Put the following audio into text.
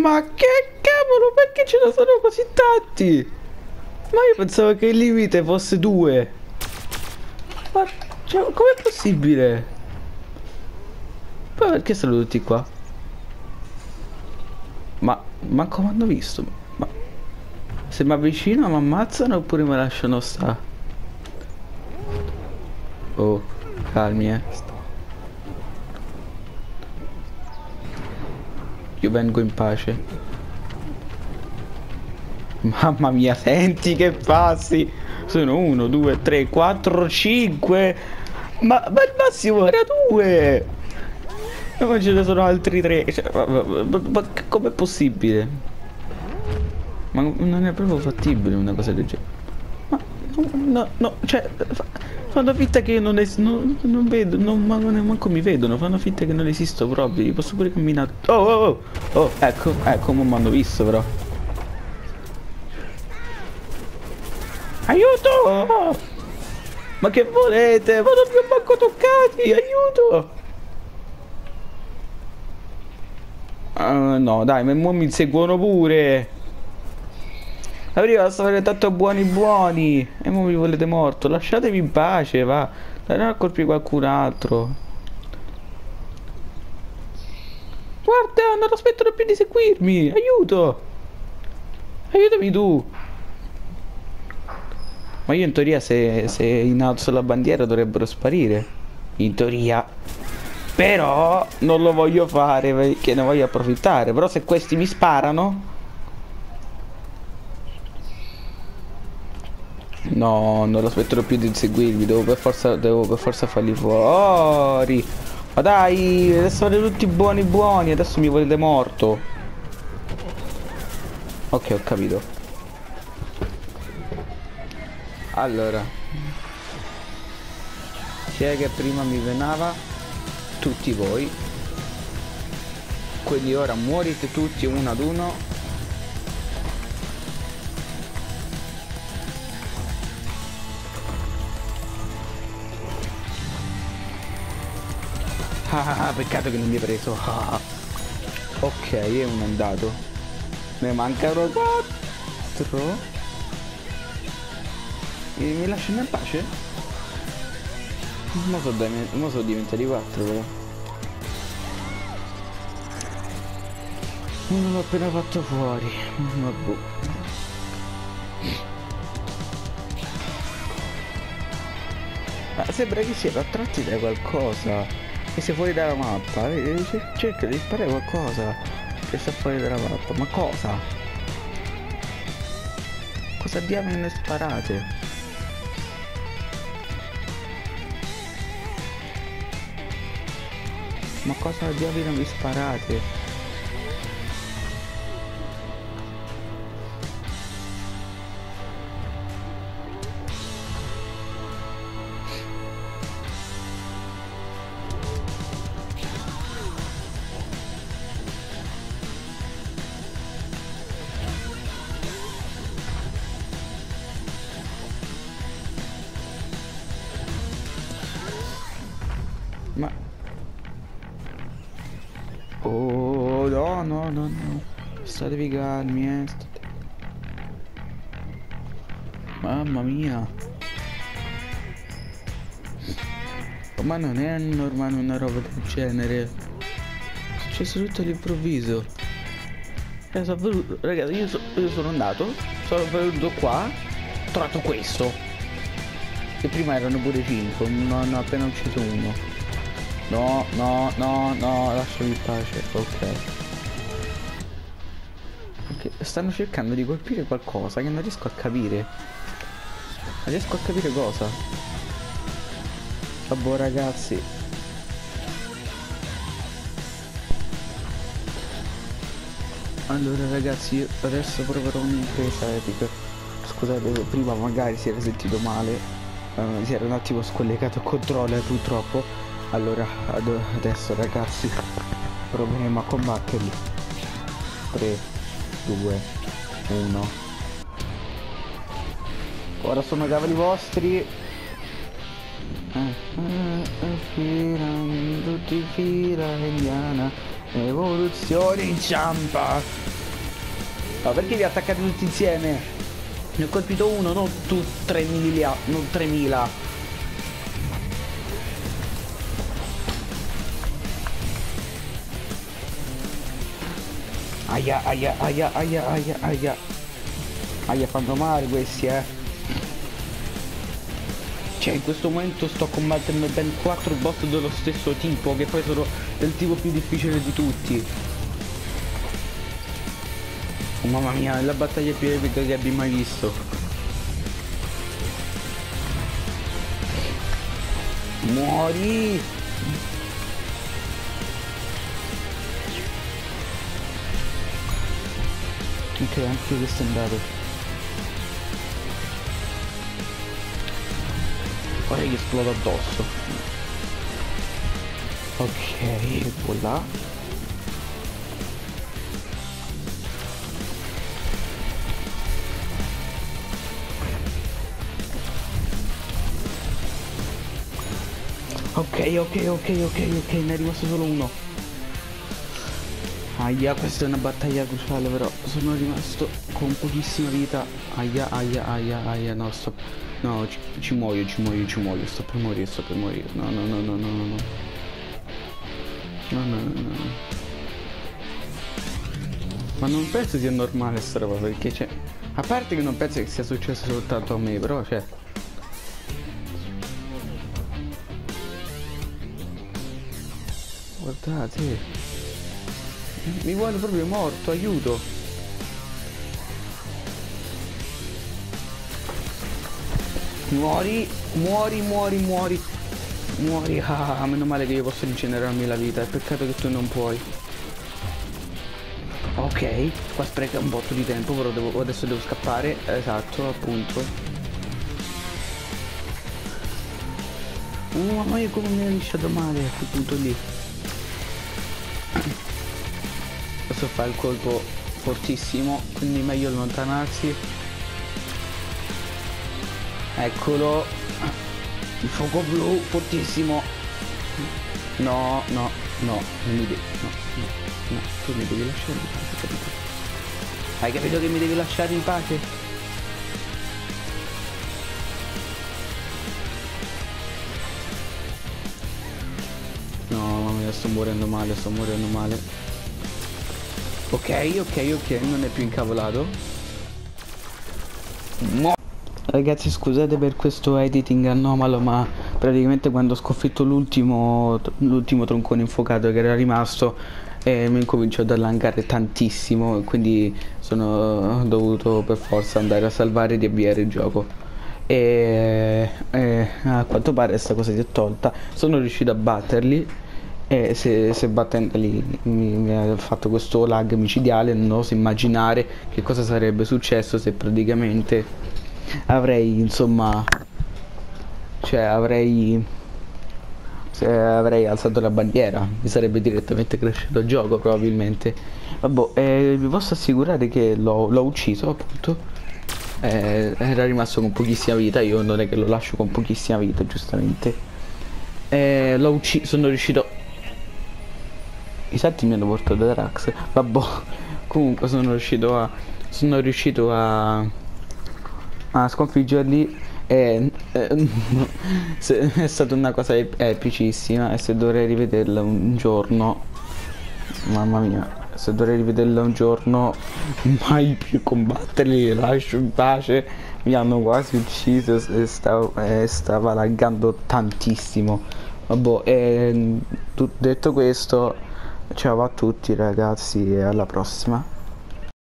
Ma che cavolo, perché ce ne sono così tanti? Ma io pensavo che il limite fosse 2. Ma cioè, com'è possibile? Poi perché sono tutti qua? Ma come hanno visto? Ma se mi avvicino mi ammazzano oppure mi lasciano sta? Oh, calmi, Io vengo in pace. Mamma mia, senti che passi! Sono 1, 2, 3, 4, 5! Ma il massimo era 2! Ma ce ne sono altri 3! Cioè, ma com'è possibile? Ma non è proprio fattibile una cosa del genere. Ma no, cioè, fanno finta che io non vedo, ma manco mi vedono, fanno finta che non esisto proprio, posso pure camminare. Oh, ecco, ma mi hanno visto però. Aiuto! Ma che volete? Ma non vi ho manco toccati, aiuto! No, dai, ma mo mi inseguono pure. Prima stavate tanto buoni e mo mi volete morto. Lasciatemi in pace, va. Dai, non a colpire qualcun altro. Guarda, non aspettano più di seguirmi. Aiuto. Aiutami tu. Ma io in teoria se innalzo la bandiera dovrebbero sparire. In teoria. Però non lo voglio fare perché ne voglio approfittare. Però se questi mi sparano... No, non lo aspetterò più di inseguirmi, devo per forza farli fuori. Ma dai, adesso siete tutti buoni, adesso mi volete morto. Ok, ho capito. Allora, chi è che prima mi venava? Tutti voi. Quindi ora morite tutti uno ad uno. Peccato che non mi hai preso. Ok, è un andato. Ne mancano 4. Mi lasciano in pace? Mo sono diventati 4 però. Non l'ho appena fatto fuori. Vabbè. Ma sembra che siano attratti da qualcosa. Che sia fuori dalla mappa. Cerca di sparare qualcosa che sta fuori dalla mappa. Ma cosa? Cosa diamine sparate? Ma cosa diamine vi sparate? Ma... Oh, no. Statevi calmi, Mamma mia. Ma non è normale una roba del genere. È successo tutto all'improvviso. Ragazzi, io sono andato, sono venuto qua, ho trovato questo. Che prima erano pure 5, non ho appena ucciso uno. No, lasciami in pace, ok. Stanno cercando di colpire qualcosa che non riesco a capire. Non riesco a capire cosa. Vabbè ragazzi. Allora ragazzi, io adesso proverò un'impresa epica. Scusate, prima magari si era sentito male. Si era un attimo scollegato il controller purtroppo. Allora, adesso ragazzi proveremo a combatterli. 3, 2, 1. Ora sono cavoli vostri. Tutti in fila indiana. Evoluzione inciampa. Ma perché vi attaccate tutti insieme? Ne ho colpito uno, non tu 3.000, non 3.000. Aia, aia, aia, aia, aia, aia. Aia, fanno male questi, Cioè, in questo momento sto combattendo ben 4 boss dello stesso tipo, che poi sono del tipo più difficile di tutti. Oh, mamma mia, è la battaglia più epica che abbia mai visto. Muori! Ok, anche questo è andato. Ora gli esplodo addosso. Ok, voilà. Ok, ne è rimasto solo uno. Aia, questa è una battaglia cruciale, però sono rimasto con pochissima vita. Aia, aia, aia, aia, no, sto... No, ci muoio, sto per morire, No, no, no, no, no, no, no. No, no, no, no. Ma non penso sia normale sta roba, perché c'è... A parte che non penso che sia successo soltanto a me, però c'è... Guardate, mi vuole proprio morto, aiuto. Muori, muori, muori, muori. Muori, ah, meno male che io posso rigenerarmi la vita, è peccato che tu non puoi. Ok, qua spreca un botto di tempo, però adesso devo scappare, esatto, appunto. Mamma mia, come mi ha lisciato male a quel punto lì. Adesso fa il colpo fortissimo, quindi meglio allontanarsi. Eccolo, il fuoco blu fortissimo. No, no, no, non mi devi, no, tu mi devi lasciare in pace, capito? Hai capito che mi devi lasciare in pace? No, mamma mia, sto morendo male, Ok, non è più incavolato. Ragazzi, scusate per questo editing anomalo, ma praticamente quando ho sconfitto l'ultimo troncone infuocato che era rimasto, mi incomincio ad allungare tantissimo, quindi sono dovuto per forza andare a salvare e riavviare il gioco. E a quanto pare questa cosa si è tolta, sono riuscito a batterli. E se battendoli mi ha fatto questo lag micidiale, non oso immaginare che cosa sarebbe successo se praticamente avrei, insomma, cioè avrei alzato la bandiera, mi sarebbe direttamente cresciuto il gioco probabilmente. Vabbè, vi posso assicurare che l'ho ucciso, appunto. Era rimasto con pochissima vita, io non è che lo lascio con pochissima vita, giustamente. L'ho ucciso, sono riuscito... I salti mi hanno portato da Drax. Vabbè, comunque sono riuscito a sconfiggerli. È stata una cosa epicissima, e se dovrei rivederla un giorno, mamma mia, se dovrei rivederla un giorno, mai più combatterli, li lascio in pace. Mi hanno quasi ucciso e stava laggando tantissimo. Vabbè, detto questo, ciao a tutti ragazzi e alla prossima.